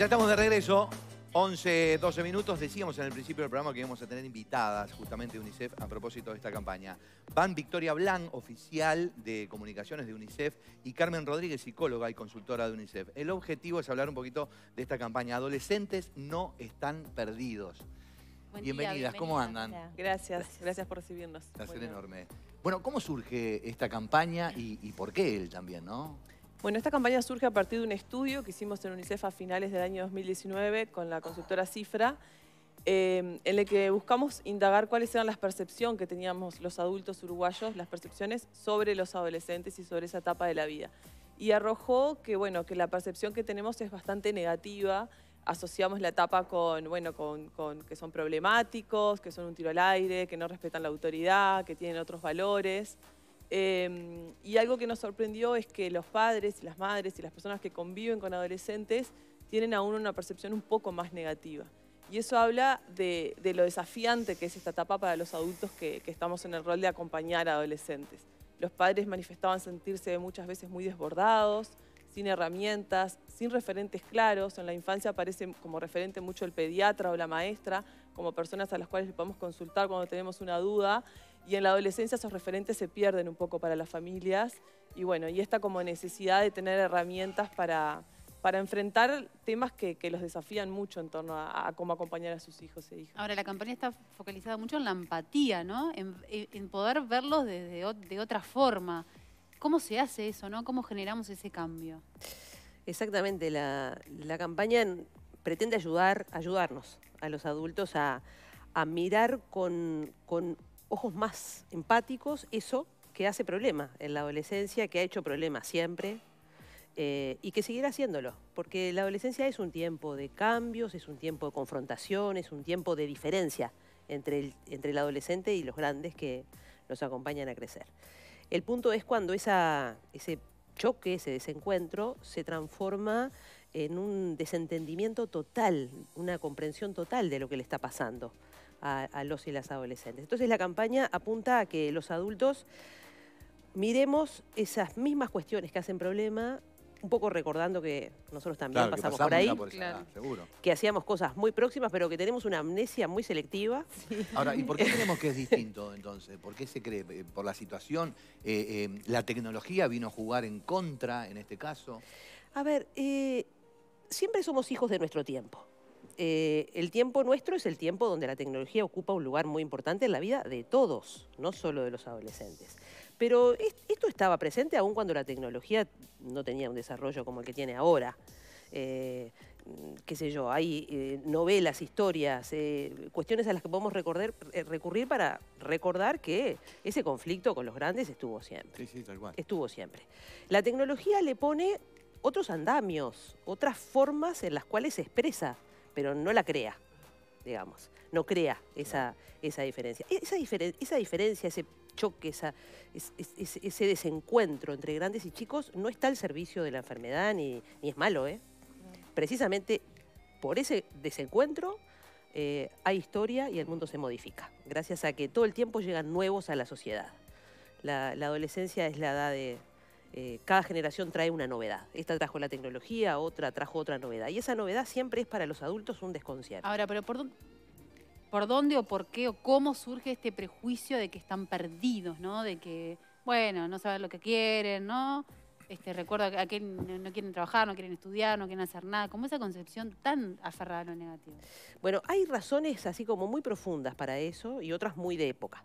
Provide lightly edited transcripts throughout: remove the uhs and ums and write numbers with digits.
Ya estamos de regreso. 11, 12 minutos. Decíamos en el principio del programa que íbamos a tener invitadas justamente de UNICEF a propósito de esta campaña. Van Victoria Blanc, oficial de comunicaciones de UNICEF, y Carmen Rodríguez, psicóloga y consultora de UNICEF. El objetivo es hablar un poquito de esta campaña. Adolescentes no están perdidos. Bienvenidas, ¿cómo andan? Gracias por recibirnos. Placer enorme. Bueno, ¿cómo surge esta campaña y por qué él también, no? Bueno, esta campaña surge a partir de un estudio que hicimos en UNICEF a finales del año 2019 con la consultora Cifra, en el que buscamos indagar cuáles eran las percepciones que teníamos los adultos uruguayos, las percepciones sobre los adolescentes y sobre esa etapa de la vida. Y arrojó que, bueno, que la percepción que tenemos es bastante negativa. Asociamos la etapa con que son problemáticos, que son un tiro al aire, que no respetan la autoridad, que tienen otros valores. Y algo que nos sorprendió es que los padres y las madres y las personas que conviven con adolescentes tienen aún una percepción un poco más negativa. Y eso habla de lo desafiante que es esta etapa para los adultos que estamos en el rol de acompañar a adolescentes. Los padres manifestaban sentirse muchas veces muy desbordados, sin herramientas, sin referentes claros. En la infancia aparece como referente mucho el pediatra o la maestra, como personas a las cuales le podemos consultar cuando tenemos una duda. Y en la adolescencia esos referentes se pierden un poco para las familias. Y bueno, y esta como necesidad de tener herramientas para enfrentar temas que los desafían mucho en torno a cómo acompañar a sus hijos e hijas. Ahora, la campaña está focalizada mucho en la empatía, ¿no? En poder verlos de otra forma. ¿Cómo se hace eso, no? ¿Cómo generamos ese cambio? Exactamente, la campaña pretende ayudarnos a los adultos a mirar con ojos más empáticos eso que hace problema en la adolescencia, que ha hecho problema siempre y que seguirá haciéndolo. Porque la adolescencia es un tiempo de cambios, es un tiempo de confrontación, es un tiempo de diferencia entre el adolescente y los grandes que los acompañan a crecer. El punto es cuando ese choque, ese desencuentro, se transforma en un desentendimiento total, una comprensión total de lo que le está pasando a los y las adolescentes. Entonces la campaña apunta a que los adultos miremos esas mismas cuestiones que hacen problema, un poco recordando que nosotros también pasamos por ahí, seguro. que hacíamos cosas muy próximas, pero que tenemos una amnesia muy selectiva. Sí. Ahora, ¿y por qué creemos que es distinto entonces? ¿Por qué se cree? ¿Por la situación? ¿La tecnología vino a jugar en contra en este caso? A ver, siempre somos hijos de nuestro tiempo. El tiempo nuestro es el tiempo donde la tecnología ocupa un lugar muy importante en la vida de todos, no solo de los adolescentes. Pero esto estaba presente aún cuando la tecnología no tenía un desarrollo como el que tiene ahora. Qué sé yo, hay novelas, historias, cuestiones a las que podemos recurrir para recordar que ese conflicto con los grandes estuvo siempre. Sí, tal cual. Estuvo siempre. La tecnología le pone otros andamios, otras formas en las cuales se expresa, pero no la crea, digamos. No crea esa diferencia. Esa diferencia, ese choque, ese desencuentro entre grandes y chicos no está al servicio de la enfermedad ni es malo, ¿eh? Precisamente por ese desencuentro hay historia y el mundo se modifica, gracias a que todo el tiempo llegan nuevos a la sociedad. La adolescencia es la edad de... cada generación trae una novedad. Esta trajo la tecnología, otra trajo otra novedad. Y esa novedad siempre es para los adultos un desconcierto. Ahora, pero ¿por dónde o por qué o cómo surge este prejuicio de que están perdidos, ¿no? De que, bueno, no saben lo que quieren, ¿no? Recuerdo a que no quieren trabajar, no quieren estudiar, no quieren hacer nada. Como esa concepción tan aferrada a lo negativo. Bueno, hay razones así como muy profundas para eso y otras muy de época.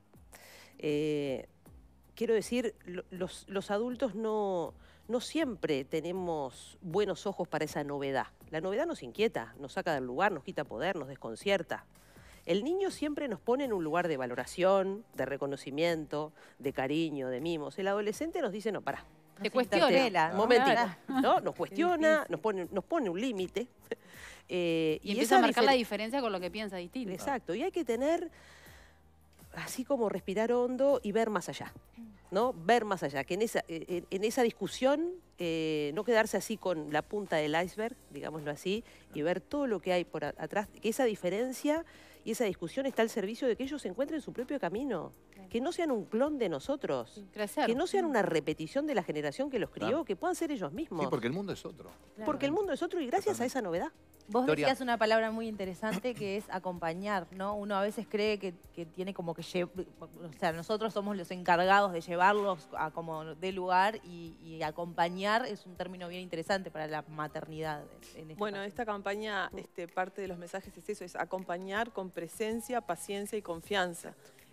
Quiero decir, los adultos no siempre tenemos buenos ojos para esa novedad. La novedad nos inquieta, nos saca del lugar, nos quita poder, nos desconcierta. El niño siempre nos pone en un lugar de valoración, de reconocimiento, de cariño, de mimos. El adolescente nos dice, no, pará. Te cuestiona. Un momentito, ¿no? Nos cuestiona, nos pone un límite. Y empieza a marcar la diferencia con lo que piensa distinto. Exacto, y hay que tener... así como respirar hondo y ver más allá, ¿no? Ver más allá, que en esa discusión no quedarse así con la punta del iceberg, digámoslo así, y ver todo lo que hay por atrás, que esa diferencia y esa discusión está al servicio de que ellos encuentren su propio camino, que no sean un clon de nosotros, que no sean una repetición de la generación que los crió, que puedan ser ellos mismos. Sí, porque el mundo es otro. Porque el mundo es otro y gracias a esa novedad. Vos Victoria. decías una palabra muy interesante que es acompañar, ¿no? Uno a veces cree que tiene como que o sea, nosotros somos los encargados de llevarlos a como dé lugar y acompañar es un término bien interesante para la maternidad. En este Bueno, caso. esta campaña, parte de los mensajes es eso, es acompañar con presencia, paciencia y confianza.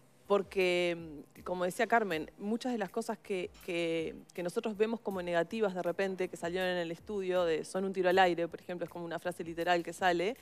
Porque, como decía Carmen, muchas de las cosas que nosotros vemos como negativas de repente, que salieron en el estudio, son un tiro al aire, por ejemplo, es como una frase literal que sale,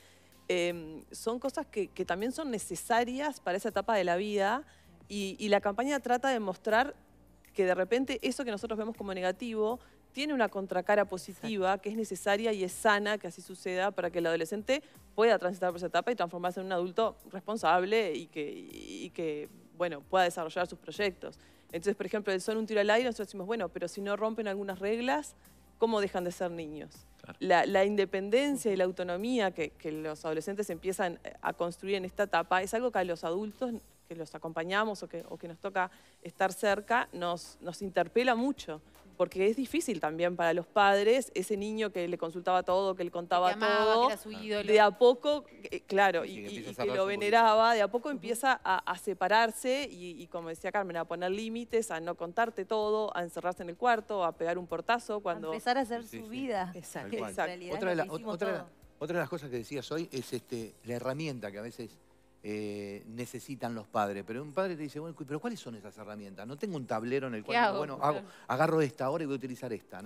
son cosas que también son necesarias para esa etapa de la vida y la campaña trata de mostrar que de repente eso que nosotros vemos como negativo tiene una contracara positiva que es necesaria y es sana que así suceda para que el adolescente pueda transitar por esa etapa y transformarse en un adulto responsable y que bueno, pueda desarrollar sus proyectos. Entonces, por ejemplo, son un tiro al aire, nosotros decimos, bueno, pero si no rompen algunas reglas, ¿cómo dejan de ser niños? Claro. La independencia y la autonomía que los adolescentes empiezan a construir en esta etapa es algo que a los adultos que los acompañamos o que nos toca estar cerca nos interpela mucho. Porque es difícil también para los padres, ese niño que le consultaba todo, que le contaba Que amaba, todo, que era su ídolo. de a poco, claro, Sí, que empieza a y que cerrarse lo un poquito. veneraba, de a poco empieza a separarse y como decía Carmen, a poner límites, a no contarte todo, a encerrarse en el cuarto, a pegar un portazo A cuando... empezar a hacer Sí, su sí. vida. Exacto. Que en Exacto. realidad Otra de, es la- lo que hicimos otra- todos. otra de las cosas que decías hoy es la herramienta que a veces necesitan los padres. Pero un padre te dice, bueno, pero ¿cuáles son esas herramientas? No tengo un tablero en el cual, hago? bueno, Claro. agarro esta ahora y voy a utilizar esta, ¿no?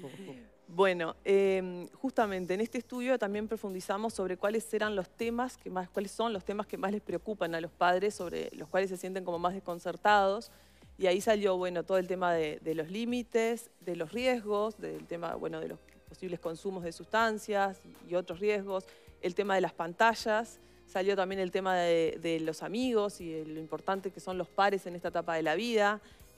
Bueno, justamente en este estudio también profundizamos sobre cuáles eran los temas cuáles son los temas que más les preocupan a los padres, sobre los cuales se sienten como más desconcertados. Y ahí salió, bueno, todo el tema de los límites, de los riesgos, del tema, bueno, de los posibles consumos de sustancias y otros riesgos, el tema de las pantallas. Salió también el tema de los amigos y de lo importante que son los pares en esta etapa de la vida.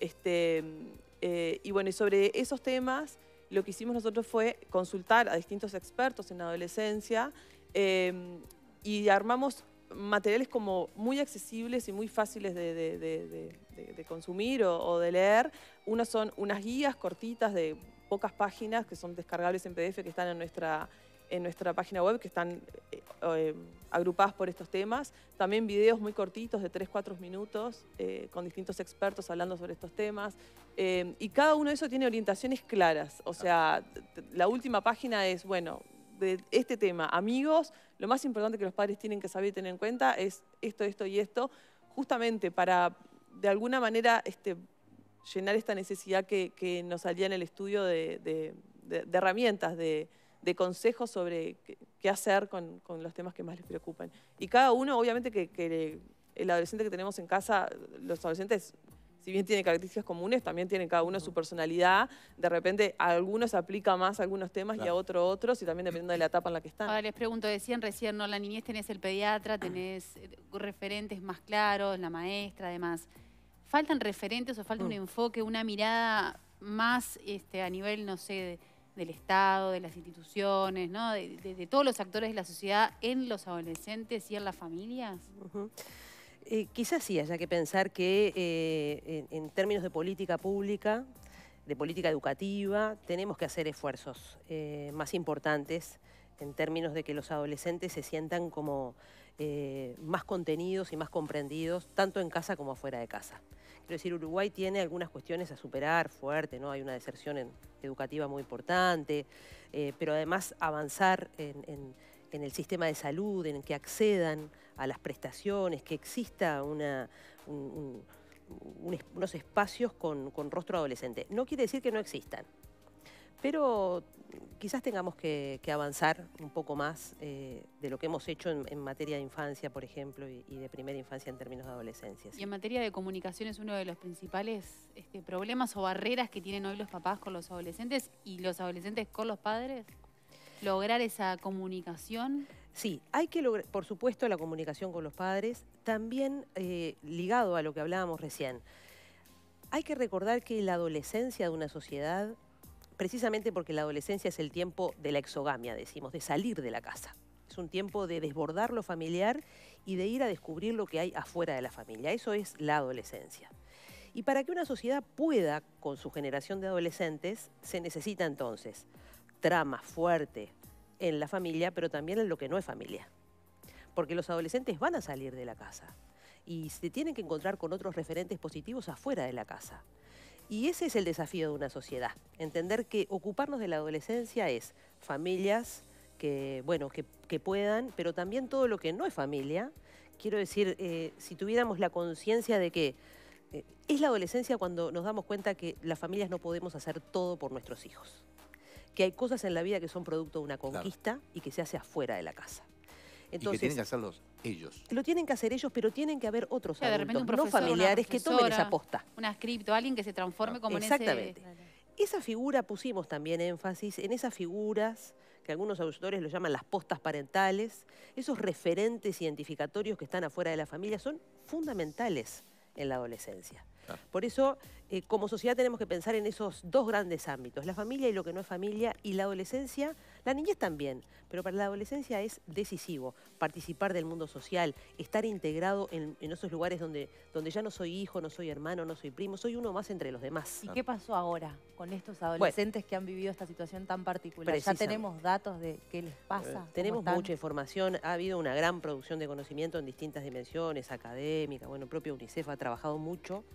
Y bueno, y sobre esos temas, lo que hicimos nosotros fue consultar a distintos expertos en adolescencia y armamos materiales como muy accesibles y muy fáciles de consumir o de leer. Unas son unas guías cortitas de pocas páginas que son descargables en PDF que están en nuestra página web, que están agrupadas por estos temas. También videos muy cortitos de 3-4 minutos con distintos expertos hablando sobre estos temas. Y cada uno de esos tiene orientaciones claras. O sea, la última página es, bueno, de este tema, amigos, lo más importante que los padres tienen que saber y tener en cuenta es esto, esto y esto, justamente para, de alguna manera, llenar esta necesidad que nos salía en el estudio de herramientas, de consejos sobre qué hacer con los temas que más les preocupan. Y cada uno, obviamente, que el adolescente que tenemos en casa, los adolescentes, si bien tienen características comunes, también tienen cada uno su personalidad. De repente, a algunos aplica más a algunos temas y a otros, y también dependiendo de la etapa en la que están. Ahora les pregunto, decían recién, ¿no? La niñez tenés el pediatra, tenés referentes más claros, la maestra, además. ¿Faltan referentes o falta un enfoque, una mirada más a nivel, no sé, del Estado, de las instituciones, ¿no? de todos los actores de la sociedad en los adolescentes y en las familias? Quizás sí haya que pensar que en términos de política pública, de política educativa, tenemos que hacer esfuerzos más importantes en términos de que los adolescentes se sientan como más contenidos y más comprendidos, tanto en casa como afuera de casa. Quiero decir, Uruguay tiene algunas cuestiones a superar fuerte, ¿no? Hay una deserción educativa muy importante, pero además avanzar en el sistema de salud, en que accedan a las prestaciones, que exista unos espacios con rostro adolescente. No quiere decir que no existan, pero quizás tengamos que avanzar un poco más de lo que hemos hecho en materia de infancia, por ejemplo, y de primera infancia en términos de adolescencia. Y en materia de comunicación es uno de los principales problemas o barreras que tienen hoy los papás con los adolescentes y los adolescentes con los padres. ¿Lograr esa comunicación? Sí, hay que lograr, por supuesto, la comunicación con los padres, también ligado a lo que hablábamos recién. Hay que recordar que la adolescencia de una sociedad, precisamente porque la adolescencia es el tiempo de la exogamia, decimos, de salir de la casa. Es un tiempo de desbordar lo familiar y de ir a descubrir lo que hay afuera de la familia. Eso es la adolescencia. Y para que una sociedad pueda, con su generación de adolescentes, se necesita entonces trama fuerte, en la familia, pero también en lo que no es familia. Porque los adolescentes van a salir de la casa y se tienen que encontrar con otros referentes positivos afuera de la casa. Y ese es el desafío de una sociedad, entender que ocuparnos de la adolescencia es familias que, bueno, que puedan, pero también todo lo que no es familia. Quiero decir, si tuviéramos la conciencia de que es la adolescencia cuando nos damos cuenta que las familias no podemos hacer todo por nuestros hijos, que hay cosas en la vida que son producto de una conquista y que se hace afuera de la casa. Entonces, y que tienen que hacerlos ellos. Lo tienen que hacer ellos, pero tienen que haber otros de repente adultos, un profesor, no familiares, una que tomen esa profesora, posta. Una cripto, alguien que se transforme como en Exactamente. ese... Esa figura pusimos también énfasis en esas figuras que algunos autores lo llaman las postas parentales, esos referentes identificatorios que están afuera de la familia son fundamentales en la adolescencia. Claro. Por eso, como sociedad tenemos que pensar en esos dos grandes ámbitos, la familia y lo que no es familia, y la adolescencia, la niñez también, pero para la adolescencia es decisivo participar del mundo social, estar integrado en esos lugares donde ya no soy hijo, no soy hermano, no soy primo, soy uno más entre los demás. ¿Y qué pasó ahora con estos adolescentes que han vivido esta situación tan particular? ¿Ya tenemos datos de qué les pasa? Tenemos mucha información, ha habido una gran producción de conocimiento en distintas dimensiones, académica, bueno, el propio UNICEF ha trabajado mucho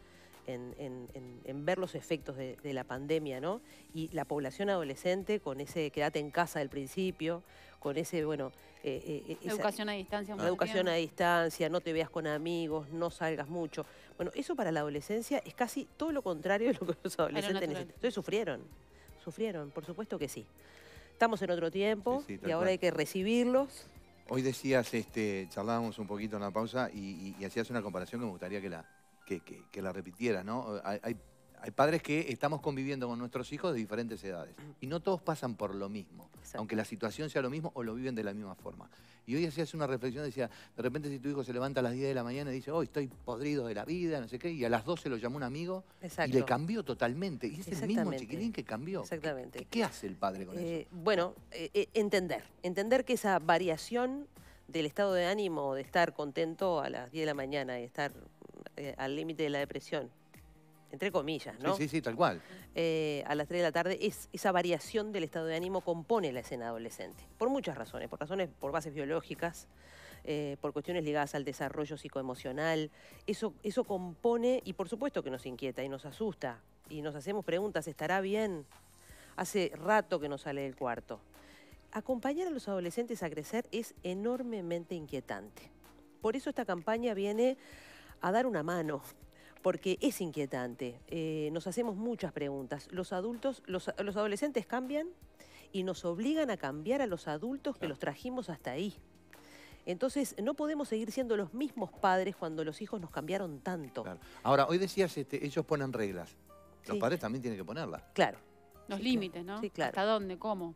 en ver los efectos de la pandemia, ¿no? Y la población adolescente con ese quédate en casa del principio, con ese, bueno... educación a distancia. La educación a distancia, no te veas con amigos, no salgas mucho. Bueno, eso para la adolescencia es casi todo lo contrario de lo que los adolescentes necesitan. Entonces sufrieron, por supuesto que sí. Estamos en otro tiempo y ahora hay que recibirlos. Hoy decías, charlábamos un poquito en la pausa y hacías una comparación que me gustaría que la repitiera, ¿no? Hay padres que estamos conviviendo con nuestros hijos de diferentes edades y no todos pasan por lo mismo, aunque la situación sea lo mismo o lo viven de la misma forma. Y hoy hacías una reflexión, decía, de repente si tu hijo se levanta a las 10 de la mañana y dice, hoy estoy podrido de la vida, no sé qué, y a las 12 lo llamó un amigo y le cambió totalmente. Y es el mismo chiquilín que cambió. Exactamente. ¿Qué hace el padre con eso? Bueno, entender que esa variación del estado de ánimo, de estar contento a las 10 de la mañana y estar al límite de la depresión, entre comillas, ¿no? Sí, tal cual. A las 3 de la tarde, esa variación del estado de ánimo compone la escena adolescente. Por muchas razones, por bases biológicas, por cuestiones ligadas al desarrollo psicoemocional. Eso compone, y por supuesto que nos inquieta y nos asusta. Y nos hacemos preguntas, ¿estará bien? Hace rato que no sale del cuarto. Acompañar a los adolescentes a crecer es enormemente inquietante. Por eso esta campaña viene a dar una mano, porque es inquietante. Nos hacemos muchas preguntas. Los adolescentes cambian y nos obligan a cambiar a los adultos que los trajimos hasta ahí. Entonces, no podemos seguir siendo los mismos padres cuando los hijos nos cambiaron tanto. Claro. Ahora, hoy decías, ellos ponen reglas. Los padres también tienen que ponerlas. Claro. Los límites, ¿no? Sí, claro. ¿Hasta dónde? ¿Cómo?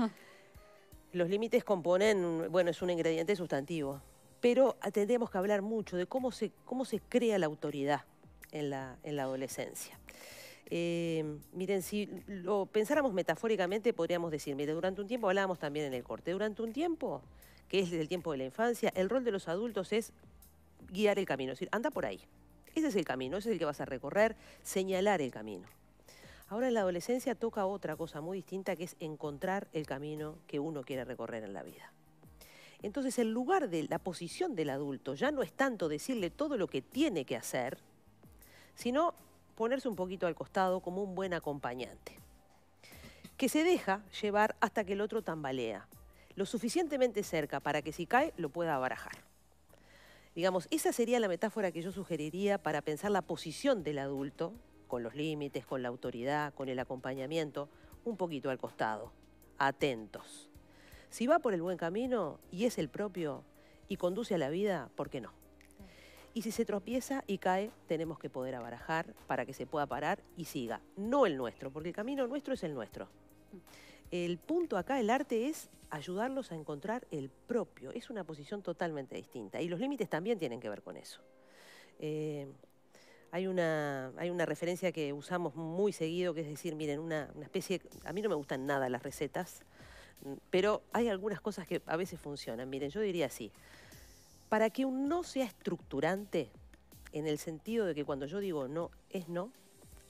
Los límites componen, bueno, es un ingrediente sustantivo. Pero tendríamos que hablar mucho de cómo se crea la autoridad en la adolescencia. Miren, si lo pensáramos metafóricamente, podríamos decir, mire, durante un tiempo, hablábamos también en el corte, durante un tiempo, que es el tiempo de la infancia, el rol de los adultos es guiar el camino, es decir, anda por ahí. Ese es el camino, ese es el que vas a recorrer, señalar el camino. Ahora en la adolescencia toca otra cosa muy distinta, que es encontrar el camino que uno quiere recorrer en la vida. Entonces, el lugar de la posición del adulto ya no es tanto decirle todo lo que tiene que hacer, sino ponerse un poquito al costado como un buen acompañante, que se deja llevar hasta que el otro tambalea, lo suficientemente cerca para que si cae lo pueda barajar. Digamos, esa sería la metáfora que yo sugeriría para pensar la posición del adulto, con los límites, con la autoridad, con el acompañamiento, un poquito al costado, atentos. Si va por el buen camino y es el propio y conduce a la vida, ¿por qué no? Y si se tropieza y cae, tenemos que poder abarajar para que se pueda parar y siga. No el nuestro, porque el camino nuestro es el nuestro. El punto acá, el arte, es ayudarlos a encontrar el propio. Es una posición totalmente distinta. Y los límites también tienen que ver con eso. Hay una referencia que usamos muy seguido, que es decir, miren, una especie... A mí no me gustan nada las recetas, pero hay algunas cosas que a veces funcionan. Miren, yo diría así. Para que un no sea estructurante, en el sentido de que cuando yo digo no, es no,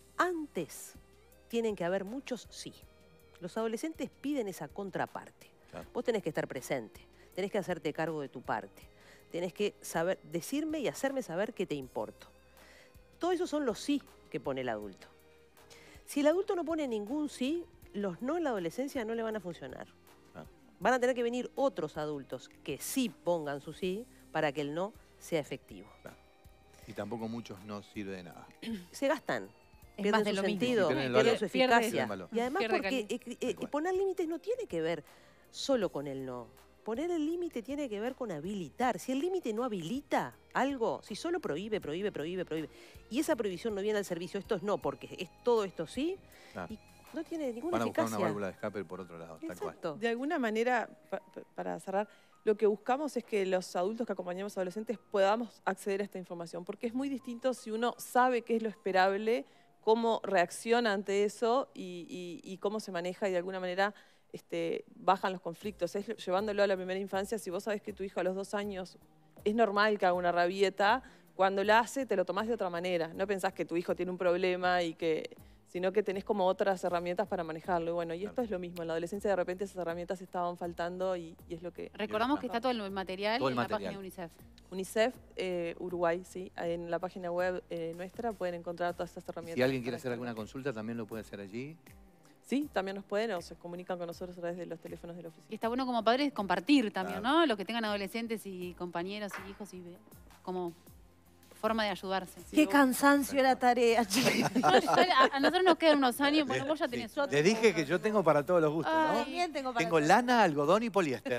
antes tienen que haber muchos sí. Los adolescentes piden esa contraparte. Claro. Vos tenés que estar presente, tenés que hacerte cargo de tu parte, tenés que saber decirme y hacerme saber que te importo. Todo eso son los sí que pone el adulto. Si el adulto no pone ningún sí, los no en la adolescencia no le van a funcionar. Claro. Van a tener que venir otros adultos que sí pongan su sí para que el no sea efectivo. Claro. Y tampoco muchos no sirve de nada. Se gastan. Es Pierden más de su lo mismo. sentido, Pierden el pierden valor. su Pierde- eficacia. Pierden valor. Y además Pierde porque Tal cual. poner límites no tiene que ver solo con el no. Poner el límite tiene que ver con habilitar. Si el límite no habilita algo, si solo prohíbe, y esa prohibición no viene al servicio, esto es no, porque es todo esto sí, Claro. y no tiene ninguna Van a buscar eficacia. una válvula de escape por otro lado, tal cual. Exacto. De alguna manera, para cerrar, lo que buscamos es que los adultos que acompañamos a adolescentes podamos acceder a esta información, porque es muy distinto si uno sabe qué es lo esperable, cómo reacciona ante eso y cómo se maneja y de alguna manera bajan los conflictos. Es llevándolo a la primera infancia, si vos sabés que tu hijo a los 2 años es normal que haga una rabieta, cuando la hace te lo tomás de otra manera. No pensás que tu hijo tiene un problema sino que tenés como otras herramientas para manejarlo. Y bueno, y esto es lo mismo. En la adolescencia de repente esas herramientas estaban faltando y es lo que... Recordamos que está todo el material Todo el en la material. página de UNICEF. UNICEF Uruguay, sí. En la página web nuestra pueden encontrar todas estas herramientas. Si alguien quiere para hacer alguna descargar. consulta, también lo puede hacer allí. Sí, también nos pueden o se comunican con nosotros a través de los teléfonos de la Y oficina. está bueno como padres compartir también, Claro. ¿no? Los que tengan adolescentes y compañeros y hijos y como forma de ayudarse. Qué cansancio la tarea, A nosotros nos quedan unos años, bueno, vos ya tenés otro. Le dije que yo tengo para todos los gustos, ¿no? Ay. También tengo para Tengo lana, algodón y poliéster.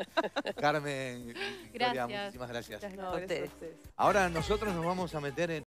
Carmen, Victoria, Gracias. muchísimas gracias. No, A gracias a ustedes. ustedes. Ahora nosotros nos vamos a meter en